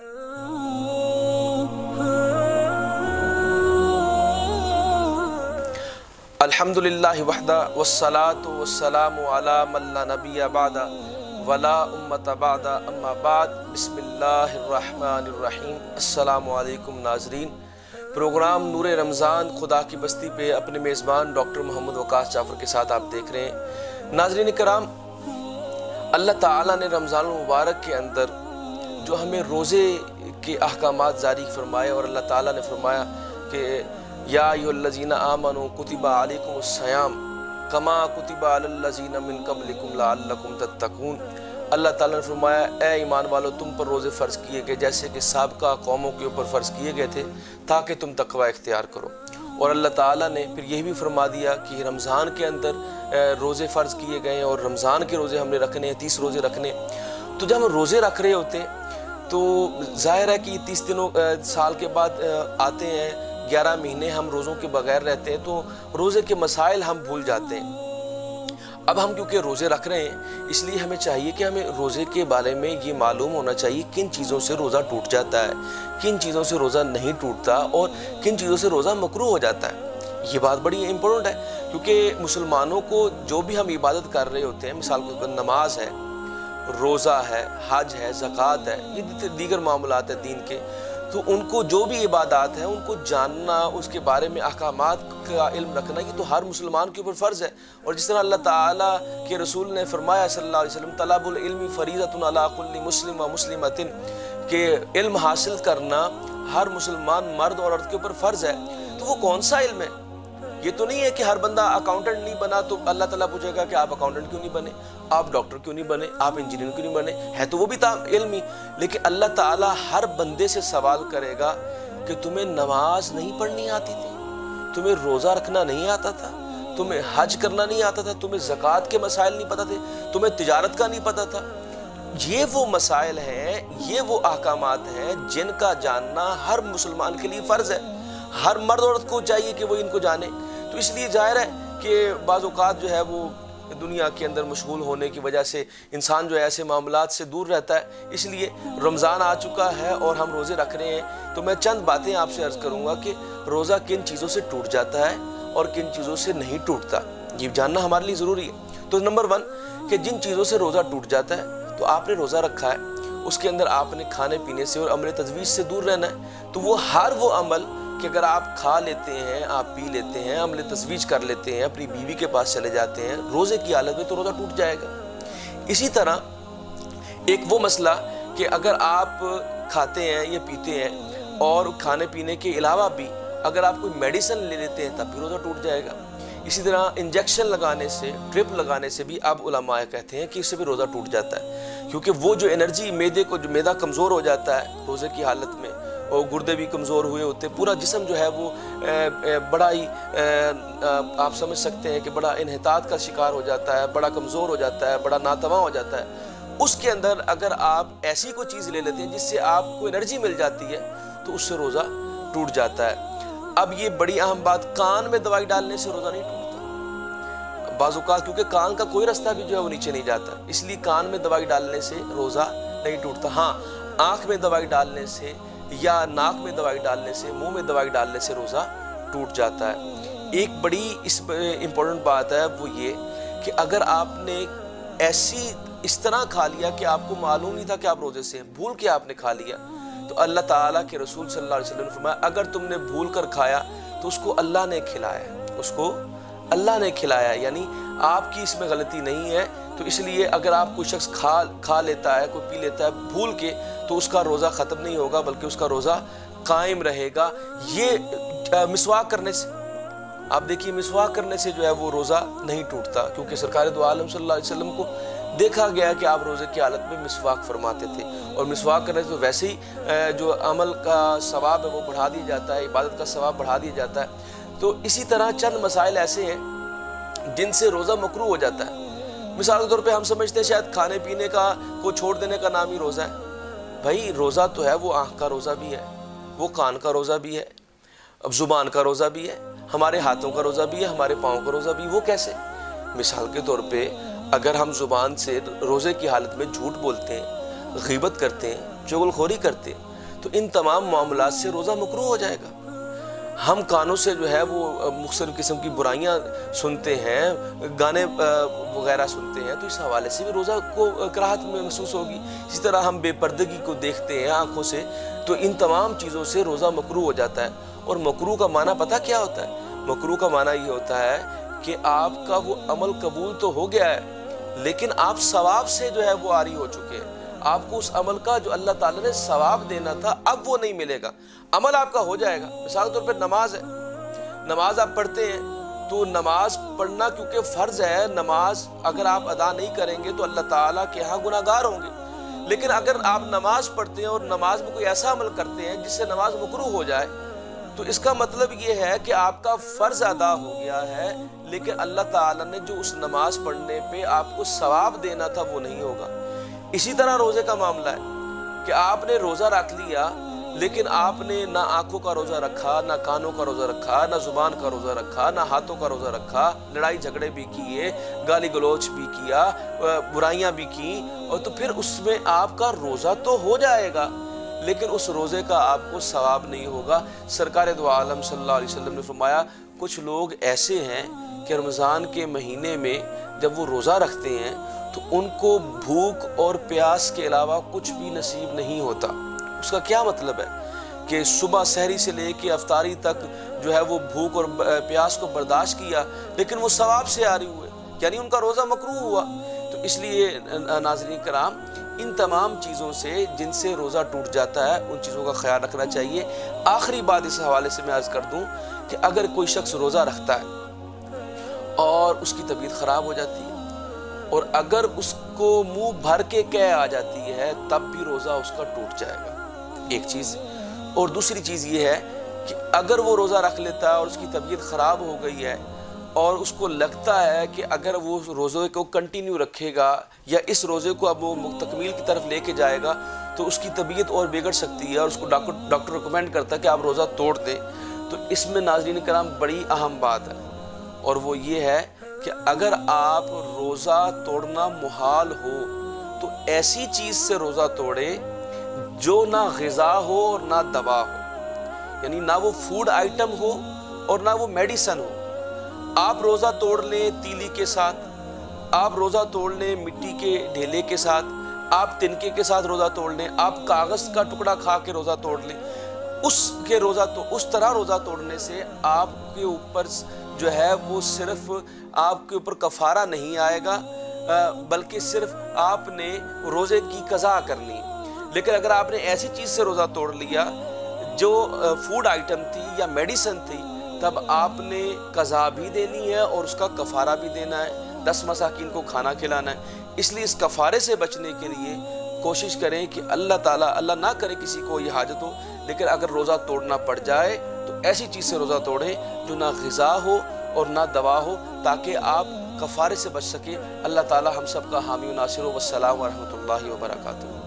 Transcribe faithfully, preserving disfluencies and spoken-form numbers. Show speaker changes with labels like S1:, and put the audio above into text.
S1: अल्हम्दुलिल्लाहि वहदा वस्सलातु वस्सलामु अला मन ला नबिय्य बअदा वला उम्मत बअदा अम्मा बाद बिस्मिल्लाहिर रहमानिर रहीम। अस्सलामु अलैकुम नाज़रीन। प्रोग्राम नूरे रमज़ान खुदा की बस्ती पे अपने मेज़बान डॉक्टर मोहम्मद वकास जाफ़र के साथ आप देख रहे हैं। नाज़रीन कराम, अल्लाह ताला ने रमज़ान मुबारक के अंदर जो हमें रोज़े के अहकामात जारी फरमाए और अल्लाह ताला ने फरमाया कि या अय्युहल्लज़ीना आमनू कुतिबा अलैकुमुस्सियाम कमा कुतिबा अलल्लज़ीना मिन क़ब्लिकुम लअल्लकुम तत्तकून। अल्लाह ताला ने फरमाया, ए ईमान वालों, तुम पर रोज़े फ़र्ज़ किए गए जैसे कि साबिक़ा कौमों के ऊपर फ़र्ज़ किए गए थे ताकि तुम तक़वा इख्तियार करो। और अल्लाह ताला ने फिर यही भी फरमा दिया कि रमज़ान के अंदर रोज़े फ़र्ज़ किए गए और रमज़ान के रोज़े हमने रखने हैं, तीस रोज़े रखने। तो जब हम रोज़े रख रहे होते हैं तो ज़ाहिर है कि तीस दिनों साल के बाद आते हैं, ग्यारह महीने हम रोज़ों के बगैर रहते हैं, तो रोज़े के मसाइल हम भूल जाते हैं। अब हम क्योंकि रोज़े रख रहे हैं इसलिए हमें चाहिए कि हमें रोज़े के बारे में ये मालूम होना चाहिए किन चीज़ों से रोज़ा टूट जाता है, किन चीज़ों से रोज़ा नहीं टूटता और किन चीज़ों से रोज़ा मकरूह हो जाता है। ये बात बड़ी इम्पोर्टेंट है क्योंकि मुसलमानों को जो भी हम इबादत कर रहे होते हैं, मिसाल के तौर नमाज है, रोज़ा है, हज है, ज़कात है, ये दीगर मामलात है दीन के, तो उनको जो भी इबादत है उनको जानना, उसके बारे में अहकामात का इल्म रखना, ये तो हर मुसलमान के ऊपर फ़र्ज़ है। और जिस तरह अल्लाह ताला के रसूल ने फरमाया सल्लल्लाहु अलैहि वसल्लम, तलबुल इल्मी फरीज़तुन अला कुल्ली मुस्लिम व मुस्लिमतिन, के इल्म हासिल करना हर मुसलमान मर्द और औरत के ऊपर फ़र्ज़ है। तो वो कौन सा इल्म है? ये तो नहीं है कि हर बंदा अकाउंटेंट नहीं बना तो अल्लाह ताला पूछेगा कि आप अकाउंटेंट क्यों नहीं बने, आप डॉक्टर क्यों नहीं बने, आप इंजीनियर क्यों नहीं बने। है तो वो भी ताम इल्म ही, लेकिन अल्लाह ताला हर बंदे से सवाल करेगा कि तुम्हें नमाज नहीं पढ़नी आती थी, तुम्हें रोज़ा रखना नहीं आता था, तुम्हें हज करना नहीं आता था, तुम्हें ज़कात के मसाइल नहीं पता थे, तुम्हें तिजारत का नहीं पता था। ये वो मसाइल हैं, ये वो अहकामात हैं जिनका जानना हर मुसलमान के लिए फ़र्ज़ है। हर मर्द औरत को चाहिए कि वो इनको जाने। तो इसलिए जाहिर है कि बाज़ औक़ात जो है वो दुनिया के अंदर मशगूल होने की वजह से इंसान जो है ऐसे मामलात से दूर रहता है। इसलिए रमज़ान आ चुका है और हम रोज़े रख रहे हैं, तो मैं चंद बातें आपसे अर्ज़ करूँगा कि रोज़ा किन चीज़ों से टूट जाता है और किन चीज़ों से नहीं टूटता, ये जानना हमारे लिए ज़रूरी है। तो नंबर वन कि जिन चीज़ों से रोज़ा टूट जाता है, तो आपने रोज़ा रखा है, उसके अंदर आपने खाने पीने से और अमल तजवीज़ से दूर रहना है। तो वो हर वो अमल कि अगर आप खा लेते हैं, आप पी लेते हैं, अमल तजवीज़ कर लेते हैं, अपनी बीवी के पास चले जाते हैं रोज़े की हालत में, तो रोज़ा टूट जाएगा। इसी तरह एक वो मसला कि अगर आप खाते हैं या पीते हैं और खाने पीने के अलावा भी अगर आप कोई मेडिसिन ले लेते हैं तब भी रोज़ा टूट जाएगा। इसी तरह इंजेक्शन लगाने से, ड्रिप लगाने से भी अब उलमाए कहते हैं कि इससे भी रोज़ा टूट जाता है, क्योंकि वो जो एनर्जी मैदे को, जो मैदा कमज़ोर हो जाता है रोज़े की हालत में और गुर्दे भी कमज़ोर हुए होते हैं, पूरा जिस्म जो है वो बड़ा ही आप समझ सकते हैं कि बड़ा इन्हितात का शिकार हो जाता है, बड़ा कमज़ोर हो जाता है, बड़ा नातवा हो जाता है। उसके अंदर अगर आप ऐसी कोई चीज़ ले लेते हैं जिससे आपको एनर्जी मिल जाती है तो उससे रोज़ा टूट जाता है। अब ये बड़ी अहम बात, कान में दवाई डालने से रोज़ा नहीं टूटता बाज़ औक़ात, क्योंकि कान का कोई रास्ता भी जो है वो नीचे नहीं जाता, इसलिए कान में दवाई डालने से रोज़ा नहीं टूटता। हाँ, आँख में दवाई डालने से या नाक में दवाई डालने से, मुंह में दवाई डालने से रोज़ा टूट जाता है। एक बड़ी इस इम्पोर्टेंट बात है वो ये कि अगर आपने ऐसी इस तरह खा लिया कि आपको मालूम नहीं था कि आप रोज़े से हैं, भूल के आपने खा लिया, तो अल्लाह ताला के रसूल सल्लल्लाहु अलैहि वसल्लम ने फरमाया अगर तुमने भूल कर खाया तो उसको अल्लाह ने खिलाया, उसको अल्लाह ने खिलाया, यानी आपकी इसमें गलती नहीं है। तो इसलिए अगर आप कोई शख्स खा खा लेता है, कोई पी लेता है भूल के, तो उसका रोज़ा ख़त्म नहीं होगा बल्कि उसका रोज़ा कायम रहेगा। ये मिसवाक करने से, आप देखिए मिसवाक करने से जो है वो रोज़ा नहीं टूटता, क्योंकि सरकार दो आलम सल्लल्लाहु अलैहि वसल्लम को देखा गया कि आप रोज़े की हालत में मिसवाक फरमाते थे। और मिसवाक करने से तो वैसे ही जो अमल का सवाब है वो बढ़ा दिया जाता है, इबादत का सवाब बढ़ा दिया जाता है। तो इसी तरह चंद मसाइल ऐसे हैं जिनसे रोज़ा मकरूह हो जाता है। मिसाल के तौर पे हम समझते हैं शायद खाने पीने का को छोड़ देने का नाम ही रोज़ा है। भाई रोज़ा तो है, वो आँख का रोज़ा भी है, वो कान का रोज़ा भी है, अब ज़ुबान का रोज़ा भी है, हमारे हाथों का रोज़ा भी है, हमारे पाँव का रोज़ा भी। वो कैसे? मिसाल के तौर पे अगर हम ज़ुबान से रोज़े की हालत में झूठ बोलते हैं, ग़ीबत करते हैं, चुगलखोरी करते हैं, तो इन तमाम मामलात से रोज़ा मकरूह हो जाएगा। हम कानों से जो है वो मुख्तलिफ़ किस्म की बुराइयां सुनते हैं, गाने वगैरह सुनते हैं, तो इस हवाले से भी रोज़ा को कराहत महसूस होगी। इसी तरह हम बेपर्दगी को देखते हैं आँखों से, तो इन तमाम चीज़ों से रोज़ा मकरूह हो जाता है। और मकरूह का माना पता क्या होता है? मकरूह का माना ये होता है कि आपका वो अमल कबूल तो हो गया है, लेकिन आप सवाब से जो है वो आरी हो चुके हैं। आपको उस अमल का जो अल्लाह ताला ने सवाब देना था अब वो नहीं मिलेगा। अमल आपका हो जाएगा। मिसाल के तौर पर नमाज है, नमाज आप पढ़ते हैं, तो नमाज पढ़ना क्योंकि फ़र्ज है, नमाज अगर आप अदा नहीं करेंगे तो अल्लाह ताला के यहाँ गुनाहगार होंगे। लेकिन अगर आप नमाज पढ़ते हैं और नमाज में कोई ऐसा अमल करते हैं जिससे नमाज मकरूह हो जाए, तो इसका मतलब ये है कि आपका फ़र्ज अदा हो गया है, लेकिन अल्लाह ताला ने जो उस नमाज पढ़ने पे आपको सवाब देना था वो नहीं होगा। इसी तरह रोज़े का मामला है कि आपने रोज़ा रख लिया, लेकिन आपने ना आँखों का रोज़ा रखा, ना कानों का रोज़ा रखा, ना ज़ुबान का रोज़ा रखा, ना हाथों का रोज़ा रखा, लड़ाई झगड़े भी किए, गाली गलौच भी किया, बुराइयां भी की, और तो फिर उसमें आपका रोज़ा तो हो जाएगा, लेकिन उस रोज़े का आपको सवाब नहीं होगा। सरकार दो आलम सल्लल्लाहु अलैहि वसल्लम ने फरमाया, कुछ लोग ऐसे हैं कि रमज़ान के महीने में जब वो रोज़ा रखते हैं तो उनको भूख और प्यास के अलावा कुछ भी नसीब नहीं होता। उसका क्या मतलब है कि सुबह सहरी से लेके अफ्तारी तक जो है वो भूख और प्यास को बर्दाश्त किया, लेकिन वो सवाब से आ रही हुए, यानी उनका रोज़ा मकरूह हुआ। तो इसलिए नाज़रीन कराम, इन तमाम चीज़ों से जिनसे रोज़ा टूट जाता है उन चीज़ों का ख्याल रखना चाहिए। आखिरी बात इस हवाले से मैं अर्ज़ कर दूं कि अगर कोई शख्स रोज़ा रखता है और उसकी तबीयत ख़राब हो जाती है और अगर उसको मुंह भर के कै आ जाती है, तब भी रोज़ा उसका टूट जाएगा, एक चीज़। और दूसरी चीज़ ये है कि अगर वो रोज़ा रख लेता है और उसकी तबीयत ख़राब हो गई है और उसको लगता है कि अगर वो रोज़े को कंटिन्यू रखेगा या इस रोज़े को अब वो तकमील की तरफ लेके जाएगा तो उसकी तबीयत और बिगड़ सकती है और उसको डॉक्टर डॉक्टर रिकमेंड करता है कि आप रोज़ा तोड़ दें। तो इसमें नाज़रीन कराम बड़ी अहम बात है, और वो ये है कि अगर आप रोज़ा तोड़ना मुहाल हो तो ऐसी चीज़ से रोज़ा तोड़े जो ना ग़िज़ा हो और ना दवा हो, यानी ना वो फूड आइटम हो और ना वो मेडिसन हो। आप रोज़ा तोड़ लें तीली के साथ, आप रोज़ा तोड़ लें मिट्टी के ढेले के साथ, आप तिनके के साथ रोज़ा तोड़ लें, आप कागज़ का टुकड़ा खा के रोज़ा तोड़ लें, उसके रोज़ा तो उस तरह रोज़ा तोड़ने से आपके ऊपर जो है वो सिर्फ आपके ऊपर कफ़ारा नहीं आएगा, बल्कि सिर्फ आपने रोज़े की कज़ा करनी। लेकिन अगर आपने ऐसी चीज़ से रोज़ा तोड़ लिया जो फूड आइटम थी या मेडिसन थी, तब आपने कज़ा भी देनी है और उसका कफ़ारा भी देना है, दस मसाकिन को खाना खिलाना है। इसलिए इस कफ़ारे से बचने के लिए कोशिश करें कि अल्लाह ताला, अल्लाह ना करे किसी को ये हाजत हो, लेकिन अगर रोज़ा तोड़ना पड़ जाए तो ऐसी चीज़ से रोज़ा तोड़ें जो ना ग़िज़ा हो और ना दवा हो, ताकि आप कफ़ारे से बच सके। अल्लाह ताला हम सब का हामी व नासिर हो। वस्सलाम व रहमतुल्लाहि व बरकातुहू।